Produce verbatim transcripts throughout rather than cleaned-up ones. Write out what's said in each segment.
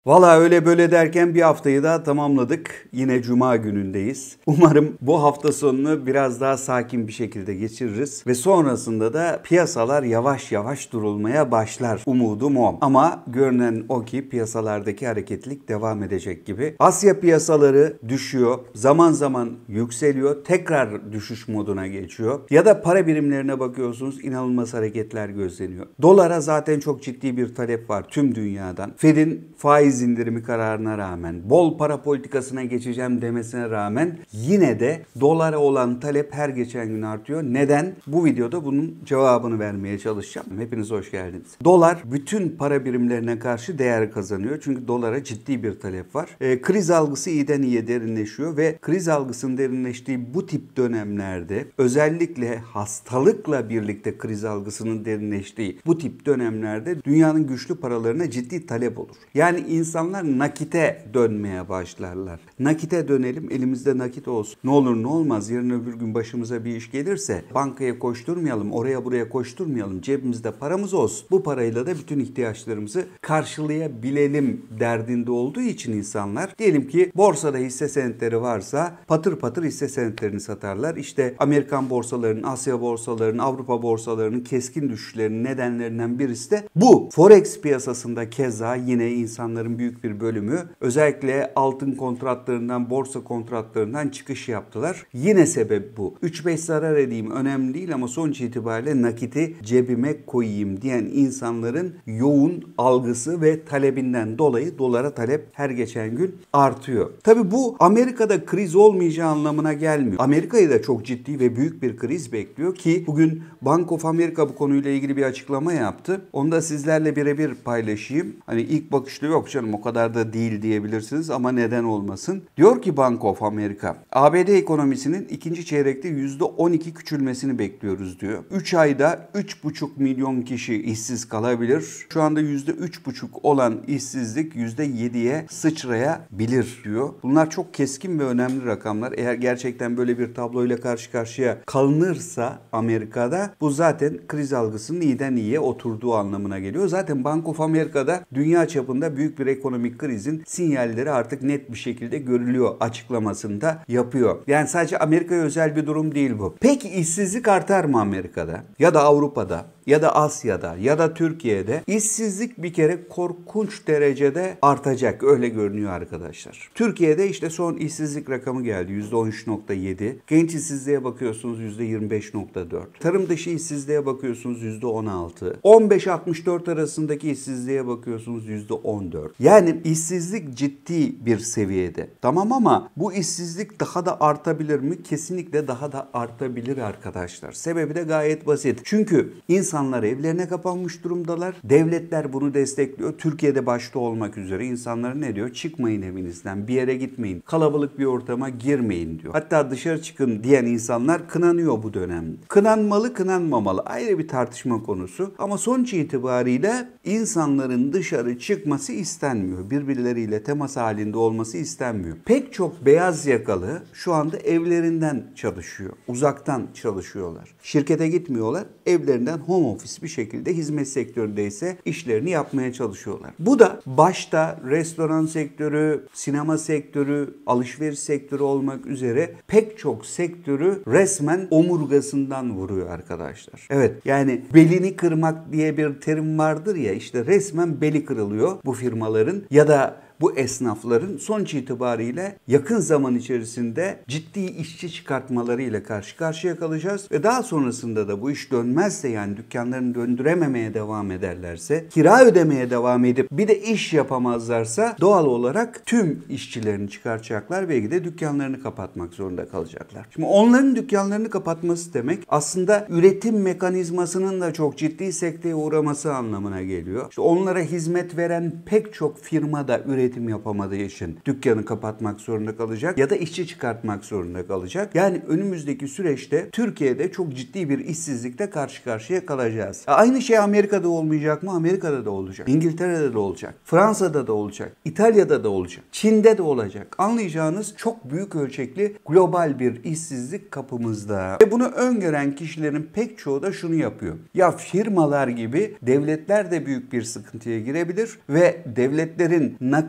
Valla öyle böyle derken bir haftayı daha tamamladık. Yine Cuma günündeyiz. Umarım bu hafta sonunu biraz daha sakin bir şekilde geçiririz. Ve sonrasında da piyasalar yavaş yavaş durulmaya başlar. Umudum o. Ama görünen o ki piyasalardaki hareketlilik devam edecek gibi. Asya piyasaları düşüyor. Zaman zaman yükseliyor. Tekrar düşüş moduna geçiyor. Ya da para birimlerine bakıyorsunuz, inanılmaz hareketler gözleniyor. Dolara zaten çok ciddi bir talep var tüm dünyadan. Fed'in faiz indirimi kararına rağmen, bol para politikasına geçeceğim demesine rağmen yine de dolara olan talep her geçen gün artıyor. Neden? Bu videoda bunun cevabını vermeye çalışacağım. Hepiniz hoş geldiniz. Dolar bütün para birimlerine karşı değer kazanıyor. Çünkü dolara ciddi bir talep var. E, kriz algısı iyiden iyiye derinleşiyor ve kriz algısının derinleştiği bu tip dönemlerde, özellikle hastalıkla birlikte kriz algısının derinleştiği bu tip dönemlerde dünyanın güçlü paralarına ciddi talep olur. Yani insanlar nakite dönmeye başlarlar. Nakite dönelim, elimizde nakit olsun. Ne olur ne olmaz, yarın öbür gün başımıza bir iş gelirse bankaya koşturmayalım, oraya buraya koşturmayalım, cebimizde paramız olsun. Bu parayla da bütün ihtiyaçlarımızı karşılayabilelim derdinde olduğu için insanlar, diyelim ki borsada hisse senetleri varsa patır patır hisse senetlerini satarlar. İşte Amerikan borsalarının, Asya borsalarının, Avrupa borsalarının keskin düşüşlerinin nedenlerinden birisi de bu. Forex piyasasında keza yine insanların büyük bir bölümü özellikle altın kontratlarından, borsa kontratlarından çıkış yaptılar. Yine sebep bu. üç beş zarar edeyim önemli değil ama sonuç itibariyle nakiti cebime koyayım diyen insanların yoğun algısı ve talebinden dolayı dolara talep her geçen gün artıyor. Tabii bu Amerika'da kriz olmayacağı anlamına gelmiyor. Amerika'yı da çok ciddi ve büyük bir kriz bekliyor ki bugün Bank of America bu konuyla ilgili bir açıklama yaptı. Onu da sizlerle birebir paylaşayım. Hani ilk bakışta yok canım o kadar da değil diyebilirsiniz ama neden olmasın. Diyor ki Bank of America, A B D ekonomisinin ikinci çeyrekte yüzde on iki küçülmesini bekliyoruz diyor. üç ayda üç buçuk milyon kişi işsiz kalabilir. Şu anda yüzde üç buçuk olan işsizlik yüzde yediye sıçrayabilir diyor. Bunlar çok keskin ve önemli rakamlar. Eğer gerçekten böyle bir tabloyla karşı karşıya kalınırsa Amerika'da bu zaten kriz algısının iyiden iyiye oturduğu anlamına geliyor. Zaten Bank of America'da dünya çapında büyük bir ekonomik krizin sinyalleri artık net bir şekilde görülüyor açıklamasında yapıyor. Yani sadece Amerika'ya özel bir durum değil bu. Peki işsizlik artar mı Amerika'da ya da Avrupa'da ya da Asya'da ya da Türkiye'de? İşsizlik bir kere korkunç derecede artacak. Öyle görünüyor arkadaşlar. Türkiye'de işte son işsizlik rakamı geldi. yüzde on üç nokta yedi. Genç işsizliğe bakıyorsunuz yüzde yirmi beş nokta dört. Tarım dışı işsizliğe bakıyorsunuz yüzde on altı. on beş altmış dört arasındaki işsizliğe bakıyorsunuz yüzde on dört. Yani işsizlik ciddi bir seviyede. Tamam ama bu işsizlik daha da artabilir mi? Kesinlikle daha da artabilir arkadaşlar. Sebebi de gayet basit. Çünkü insan İnsanlar evlerine kapanmış durumdalar. Devletler bunu destekliyor. Türkiye'de başta olmak üzere insanlar ne diyor? Çıkmayın evinizden, bir yere gitmeyin, kalabalık bir ortama girmeyin diyor. Hatta dışarı çıkın diyen insanlar kınanıyor bu dönemde. Kınanmalı, kınanmamalı ayrı bir tartışma konusu. Ama sonuç itibariyle insanların dışarı çıkması istenmiyor. Birbirleriyle temas halinde olması istenmiyor. Pek çok beyaz yakalı şu anda evlerinden çalışıyor. Uzaktan çalışıyorlar. Şirkete gitmiyorlar. Evlerinden home ofis bir şekilde hizmet sektöründeyse işlerini yapmaya çalışıyorlar. Bu da başta restoran sektörü, sinema sektörü, alışveriş sektörü olmak üzere pek çok sektörü resmen omurgasından vuruyor arkadaşlar. Evet, yani belini kırmak diye bir terim vardır ya, işte resmen beli kırılıyor bu firmaların ya da bu esnafların sonuç itibariyle yakın zaman içerisinde ciddi işçi çıkartmalarıyla karşı karşıya kalacağız ve daha sonrasında da bu iş dönmezse, yani dükkanlarını döndürememeye devam ederlerse, kira ödemeye devam edip bir de iş yapamazlarsa doğal olarak tüm işçilerini çıkartacaklar, belki de dükkanlarını kapatmak zorunda kalacaklar. Şimdi onların dükkanlarını kapatması demek aslında üretim mekanizmasının da çok ciddi sekteye uğraması anlamına geliyor. İşte onlara hizmet veren pek çok firma da üretim üretim yapamadığı için dükkanı kapatmak zorunda kalacak ya da işçi çıkartmak zorunda kalacak. Yani önümüzdeki süreçte Türkiye'de çok ciddi bir işsizlikle karşı karşıya kalacağız. Aynı şey Amerika'da olmayacak mı? Amerika'da da olacak. İngiltere'de de olacak. Fransa'da da olacak. İtalya'da da olacak. Çin'de de olacak. Anlayacağınız çok büyük ölçekli global bir işsizlik kapımızda. Ve bunu öngören kişilerin pek çoğu da şunu yapıyor. Ya firmalar gibi devletler de büyük bir sıkıntıya girebilir ve devletlerin nakit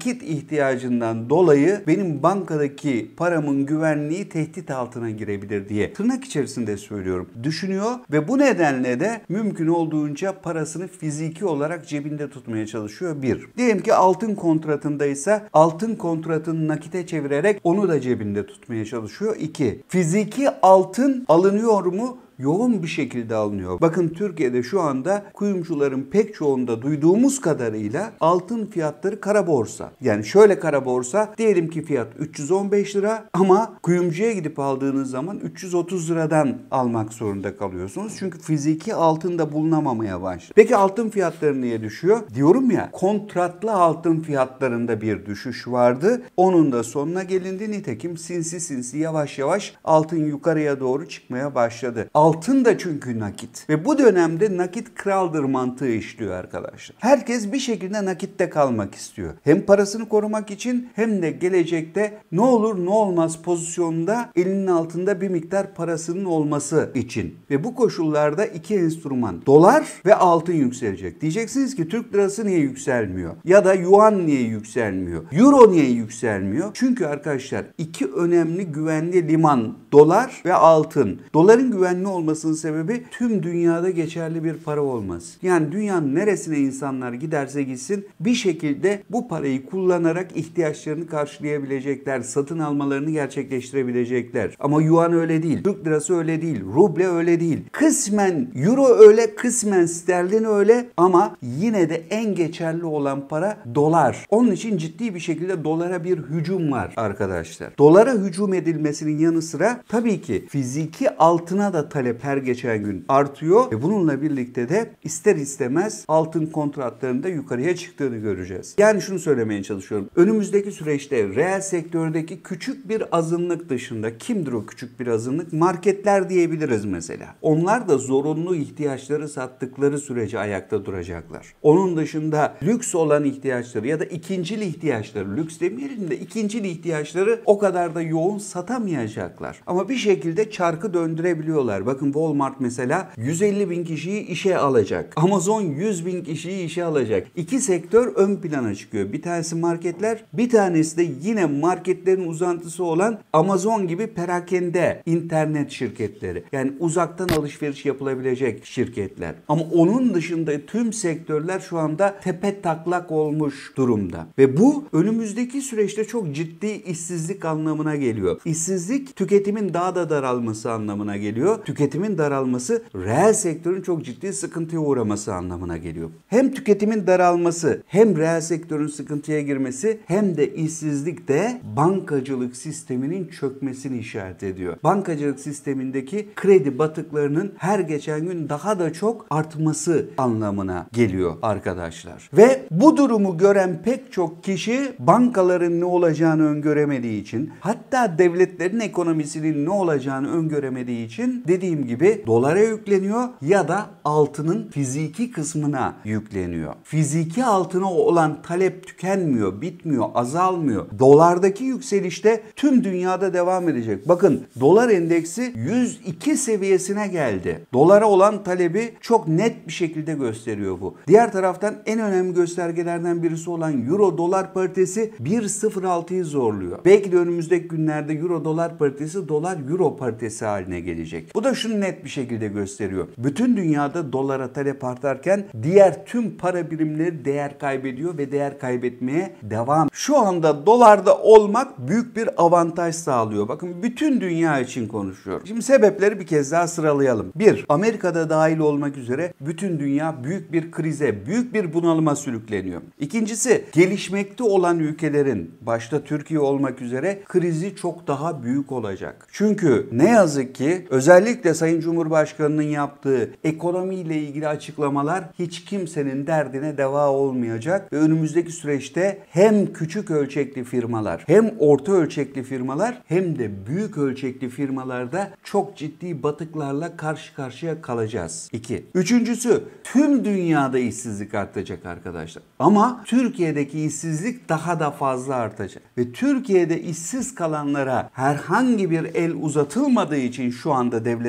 nakit ihtiyacından dolayı benim bankadaki paramın güvenliği tehdit altına girebilir diye tırnak içerisinde söylüyorum. Düşünüyor ve bu nedenle de mümkün olduğunca parasını fiziki olarak cebinde tutmaya çalışıyor. Bir. Diyelim ki altın kontratındaysa altın kontratını nakite çevirerek onu da cebinde tutmaya çalışıyor. İki. Fiziki altın alınıyor mu? Yoğun bir şekilde alınıyor. Bakın Türkiye'de şu anda kuyumcuların pek çoğunda duyduğumuz kadarıyla altın fiyatları kara borsa. Yani şöyle kara borsa, diyelim ki fiyat üç yüz on beş lira ama kuyumcuya gidip aldığınız zaman üç yüz otuz liradan almak zorunda kalıyorsunuz. Çünkü fiziki altın da bulunamamaya başladı. Peki altın fiyatları niye düşüyor? Diyorum ya, kontratlı altın fiyatlarında bir düşüş vardı. Onun da sonuna gelindi. Nitekim sinsi sinsi yavaş yavaş altın yukarıya doğru çıkmaya başladı. Altın da çünkü nakit. Ve bu dönemde nakit kraldır mantığı işliyor arkadaşlar. Herkes bir şekilde nakitte kalmak istiyor. Hem parasını korumak için hem de gelecekte ne olur ne olmaz pozisyonda elinin altında bir miktar parasının olması için. Ve bu koşullarda iki enstrüman, dolar ve altın yükselecek. Diyeceksiniz ki Türk lirası niye yükselmiyor? Ya da yuan niye yükselmiyor? Euro niye yükselmiyor? Çünkü arkadaşlar iki önemli güvenli liman, dolar ve altın. Doların güvenli olmasının sebebi tüm dünyada geçerli bir para olması. Yani dünyanın neresine insanlar giderse gitsin bir şekilde bu parayı kullanarak ihtiyaçlarını karşılayabilecekler, satın almalarını gerçekleştirebilecekler. Ama yuan öyle değil, Türk lirası öyle değil, ruble öyle değil. Kısmen euro öyle, kısmen sterlin öyle ama yine de en geçerli olan para dolar. Onun için ciddi bir şekilde dolara bir hücum var arkadaşlar. Dolara hücum edilmesinin yanı sıra tabii ki fiziki altına da talep her geçen gün artıyor ve bununla birlikte de ister istemez altın kontratlarında yukarıya çıktığını göreceğiz. Yani şunu söylemeye çalışıyorum. Önümüzdeki süreçte reel sektördeki küçük bir azınlık dışında, kimdir o küçük bir azınlık? Marketler diyebiliriz mesela. Onlar da zorunlu ihtiyaçları sattıkları sürece ayakta duracaklar. Onun dışında lüks olan ihtiyaçları ya da ikincil ihtiyaçları, lüks demeyelim de ikincil ihtiyaçları o kadar da yoğun satamayacaklar. Ama bir şekilde çarkı döndürebiliyorlar. Bakın Walmart mesela yüz elli bin kişiyi işe alacak. Amazon yüz bin kişiyi işe alacak. İki sektör ön plana çıkıyor. Bir tanesi marketler, bir tanesi de yine marketlerin uzantısı olan Amazon gibi perakende internet şirketleri. Yani uzaktan alışveriş yapılabilecek şirketler. Ama onun dışında tüm sektörler şu anda tepe taklak olmuş durumda. Ve bu önümüzdeki süreçte çok ciddi işsizlik anlamına geliyor. İşsizlik tüketimin daha da daralması anlamına geliyor. Tüketimin daralması reel sektörün çok ciddi sıkıntıya uğraması anlamına geliyor. Hem tüketimin daralması hem reel sektörün sıkıntıya girmesi hem de işsizlik de bankacılık sisteminin çökmesini işaret ediyor. Bankacılık sistemindeki kredi batıklarının her geçen gün daha da çok artması anlamına geliyor arkadaşlar. Ve bu durumu gören pek çok kişi bankaların ne olacağını öngöremediği için, hatta devletlerin ekonomisinin ne olacağını öngöremediği için dediğim gibi dolara yükleniyor ya da altının fiziki kısmına yükleniyor. Fiziki altına olan talep tükenmiyor, bitmiyor, azalmıyor. Dolardaki yükselişte tüm dünyada devam edecek. Bakın dolar endeksi yüz iki seviyesine geldi. Dolara olan talebi çok net bir şekilde gösteriyor bu. Diğer taraftan en önemli göstergelerden birisi olan euro dolar paritesi bir virgül sıfır altıyı zorluyor. Belki de önümüzdeki günlerde euro dolar paritesi dolar euro paritesi haline gelecek. Bu da şunu net bir şekilde gösteriyor. Bütün dünyada dolara talep artarken diğer tüm para birimleri değer kaybediyor ve değer kaybetmeye devam. Şu anda dolarda olmak büyük bir avantaj sağlıyor. Bakın bütün dünya için konuşuyorum. Şimdi sebepleri bir kez daha sıralayalım. bir. Amerika'da dahil olmak üzere bütün dünya büyük bir krize, büyük bir bunalıma sürükleniyor. İkincisi, gelişmekte olan ülkelerin başta Türkiye olmak üzere krizi çok daha büyük olacak. Çünkü ne yazık ki özellikle Sayın Cumhurbaşkanı'nın yaptığı ekonomiyle ilgili açıklamalar hiç kimsenin derdine deva olmayacak ve önümüzdeki süreçte hem küçük ölçekli firmalar, hem orta ölçekli firmalar hem de büyük ölçekli firmalarda çok ciddi batıklarla karşı karşıya kalacağız. iki. Üçüncüsü, tüm dünyada işsizlik artacak arkadaşlar. Ama Türkiye'deki işsizlik daha da fazla artacak. Ve Türkiye'de işsiz kalanlara herhangi bir el uzatılmadığı için şu anda devlet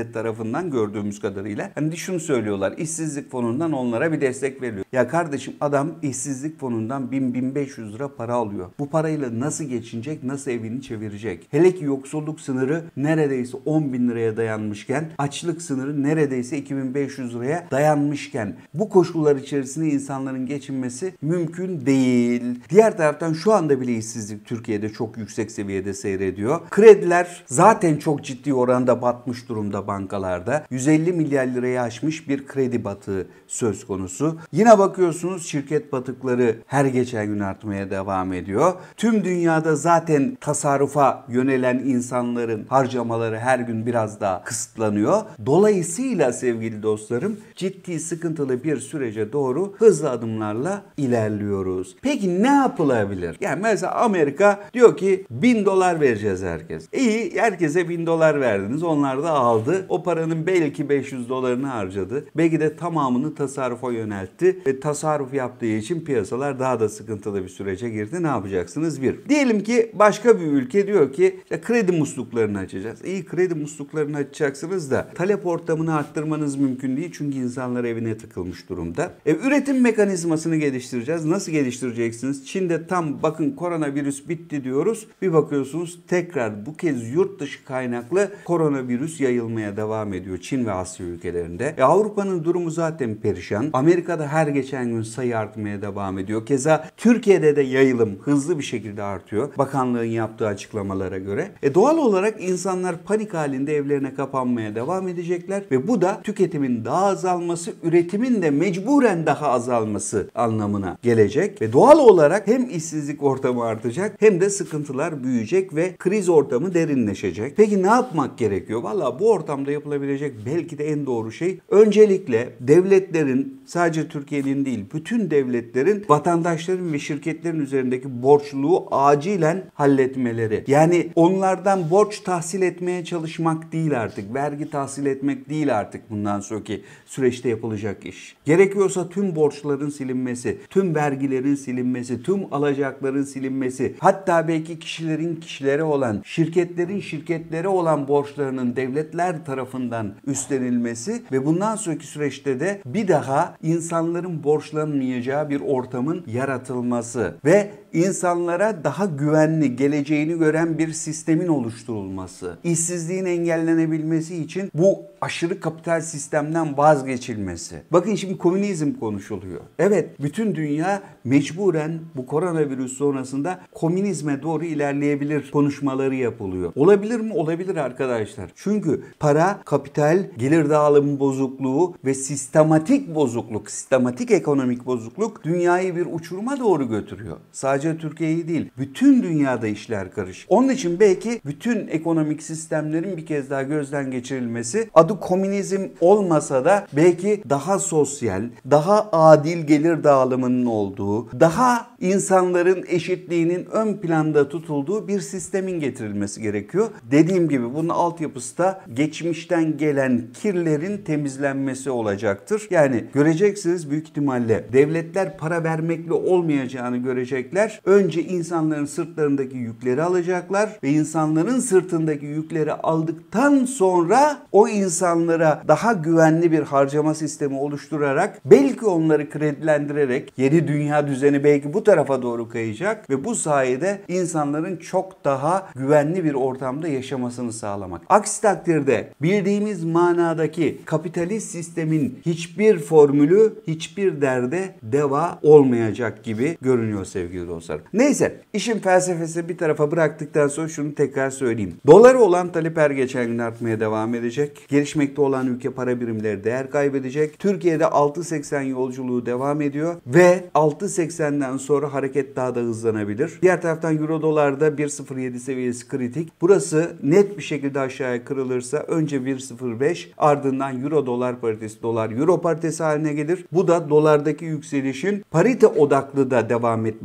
Diyanet tarafından gördüğümüz kadarıyla. Hani şunu söylüyorlar, işsizlik fonundan onlara bir destek veriliyor. Ya kardeşim, adam işsizlik fonundan bin bin beş yüz lira para alıyor. Bu parayla nasıl geçinecek, nasıl evini çevirecek? Hele ki yoksulluk sınırı neredeyse on bin liraya dayanmışken, açlık sınırı neredeyse iki bin beş yüz liraya dayanmışken bu koşullar içerisinde insanların geçinmesi mümkün değil. Diğer taraftan şu anda bile işsizlik Türkiye'de çok yüksek seviyede seyrediyor. Krediler zaten çok ciddi oranda batmış durumda bankalarda. yüz elli milyar liraya aşmış bir kredi batığı söz konusu. Yine bakıyorsunuz şirket batıkları her geçen gün artmaya devam ediyor. Tüm dünyada zaten tasarrufa yönelen insanların harcamaları her gün biraz daha kısıtlanıyor. Dolayısıyla sevgili dostlarım, ciddi sıkıntılı bir sürece doğru hızlı adımlarla ilerliyoruz. Peki ne yapılabilir? Yani mesela Amerika diyor ki bin dolar vereceğiz herkes. İyi, herkese bin dolar verdiniz. Onlar da aldı. O paranın belki beş yüz dolarını harcadı. Belki de tamamını tasarrufa yöneltti. Ve tasarruf yaptığı için piyasalar daha da sıkıntılı bir sürece girdi. Ne yapacaksınız? Bir. Diyelim ki başka bir ülke diyor ki işte kredi musluklarını açacağız. İyi, kredi musluklarını açacaksınız da talep ortamını arttırmanız mümkün değil. Çünkü insanlar evine tıkılmış durumda. E, üretim mekanizmasını geliştireceğiz. Nasıl geliştireceksiniz? Çin'de tam bakın koronavirüs bitti diyoruz. Bir bakıyorsunuz tekrar bu kez yurt dışı kaynaklı koronavirüs yayılmaya devam ediyor Çin ve Asya ülkelerinde. E, Avrupa'nın durumu zaten perişan. Amerika'da her geçen gün sayı artmaya devam ediyor. Keza Türkiye'de de yayılım hızlı bir şekilde artıyor. Bakanlığın yaptığı açıklamalara göre. E, doğal olarak insanlar panik halinde evlerine kapanmaya devam edecekler ve bu da tüketimin daha azalması, üretimin de mecburen daha azalması anlamına gelecek ve doğal olarak hem işsizlik ortamı artacak hem de sıkıntılar büyüyecek ve kriz ortamı derinleşecek. Peki ne yapmak gerekiyor? Valla bu ortamda yapılabilecek belki de en doğru şey öncelikle devletlerin, sadece Türkiye'nin değil bütün devletlerin vatandaşların ve şirketlerin üzerindeki borçluluğu acilen halletmeleri. Yani onlardan borç tahsil etmeye çalışmak değil artık, vergi tahsil etmek değil artık bundan sonraki süreçte yapılacak iş. Gerekiyorsa tüm borçların silinmesi, tüm vergilerin silinmesi, tüm alacakların silinmesi, hatta belki kişilerin kişilere olan, şirketlerin şirketlere olan borçlarının devletler tarafından üstlenilmesi ve bundan sonraki süreçte de bir daha insanların borçlanmayacağı bir ortamın yaratılması ve insanlara daha güvenli, geleceğini gören bir sistemin oluşturulması, işsizliğin engellenebilmesi için bu aşırı kapital sistemden vazgeçilmesi. Bakın şimdi komünizm konuşuluyor. Evet, bütün dünya mecburen bu koronavirüs sonrasında komünizme doğru ilerleyebilir konuşmaları yapılıyor. Olabilir mi? Olabilir arkadaşlar. Çünkü para, kapital, gelir dağılımı bozukluğu ve sistematik bozukluk, sistematik ekonomik bozukluk dünyayı bir uçuruma doğru götürüyor. Sadece Türkiye'yi değil, bütün dünyada işler karışık. Onun için belki bütün ekonomik sistemlerin bir kez daha gözden geçirilmesi, adı komünizm olmasa da belki daha sosyal, daha adil gelir dağılımının olduğu, daha insanların eşitliğinin ön planda tutulduğu bir sistemin getirilmesi gerekiyor. Dediğim gibi bunun altyapısı da geçmişten gelen kirlerin temizlenmesi olacaktır. Yani göreceksiniz büyük ihtimalle devletler para vermekle olmayacağını görecekler. Önce insanların sırtlarındaki yükleri alacaklar ve insanların sırtındaki yükleri aldıktan sonra o insanlara daha güvenli bir harcama sistemi oluşturarak belki onları kredilendirerek yeni dünya düzeni belki bu tarafa doğru kayacak ve bu sayede insanların çok daha güvenli bir ortamda yaşamasını sağlamak. Aksi takdirde bildiğimiz manadaki kapitalist sistemin hiçbir formülü, hiçbir derde deva olmayacak gibi görünüyor sevgili dostlar. Neyse, işin felsefesi bir tarafa bıraktıktan sonra şunu tekrar söyleyeyim. Dolara olan talep her geçen gün artmaya devam edecek. Gelişmekte olan ülke para birimleri değer kaybedecek. Türkiye'de altı seksen yolculuğu devam ediyor ve altı seksenden sonra hareket daha da hızlanabilir. Diğer taraftan Euro dolarda bir nokta sıfır yedi seviyesi kritik. Burası net bir şekilde aşağıya kırılırsa önce bir nokta sıfır beş ardından Euro dolar paritesi dolar Euro paritesi haline gelir. Bu da dolardaki yükselişin parite odaklı da devam etmesini beraber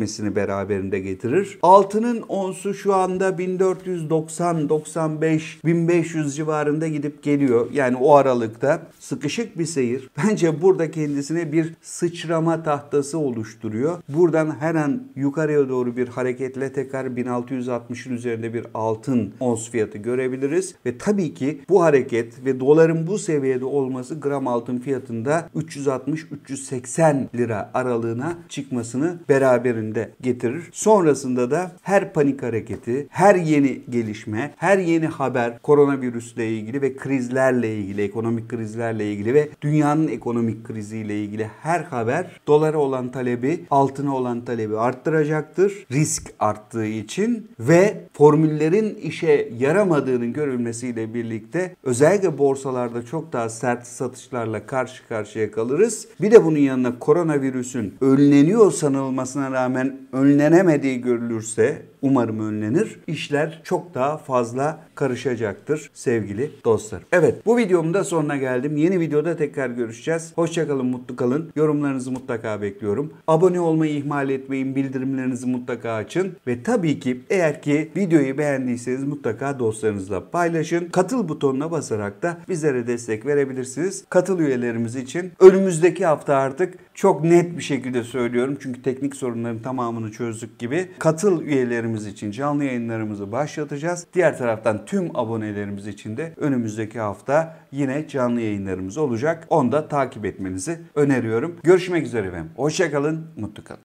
beraberinde getirir. Altının onsu şu anda bin dört yüz doksan doksan beş bin beş yüz civarında gidip geliyor. Yani o aralıkta sıkışık bir seyir. Bence burada kendisine bir sıçrama tahtası oluşturuyor. Buradan her an yukarıya doğru bir hareketle tekrar bin altı yüz altmışın üzerinde bir altın ons fiyatı görebiliriz. Ve tabii ki bu hareket ve doların bu seviyede olması gram altın fiyatında üç yüz altmış üç yüz seksen lira aralığına çıkmasını beraberinde getirir. Sonrasında da her panik hareketi, her yeni gelişme, her yeni haber koronavirüsle ilgili ve krizlerle ilgili, ekonomik krizlerle ilgili ve dünyanın ekonomik kriziyle ilgili her haber dolara olan talebi, altına olan talebi arttıracaktır. Risk arttığı için ve formüllerin işe yaramadığının görülmesiyle birlikte özellikle borsalarda çok daha sert satışlarla karşı karşıya kalırız. Bir de bunun yanına koronavirüsün önleniyor sanılmasına rağmen önlenemediği görülürse, umarım önlenir, İşler çok daha fazla karışacaktır sevgili dostlar. Evet, bu videomun da sonuna geldim. Yeni videoda tekrar görüşeceğiz. Hoşça kalın, mutlu kalın. Yorumlarınızı mutlaka bekliyorum. Abone olmayı ihmal etmeyin. Bildirimlerinizi mutlaka açın. Ve tabii ki eğer ki videoyu beğendiyseniz mutlaka dostlarınızla paylaşın. Katıl butonuna basarak da bizlere destek verebilirsiniz. Katıl üyelerimiz için önümüzdeki hafta artık çok net bir şekilde söylüyorum. Çünkü teknik sorunların tamamını çözdük gibi. Katıl üyelerimiz için canlı yayınlarımızı başlatacağız. Diğer taraftan tüm abonelerimiz için de önümüzdeki hafta yine canlı yayınlarımız olacak. Onu da takip etmenizi öneriyorum. Görüşmek üzere efendim. Hoşça kalın, mutlu kalın.